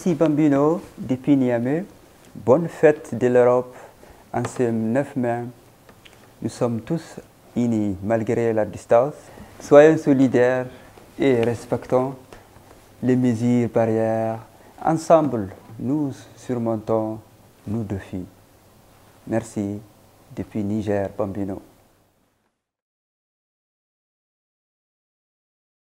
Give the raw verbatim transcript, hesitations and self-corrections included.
Ici Bambino, depuis Niamey. Bonne fête de l'Europe en ce neuf mai. Nous sommes tous unis malgré la distance. Soyons solidaires et respectons les mesures barrières. Ensemble, nous surmontons nos défis. Merci depuis Niger, Bambino.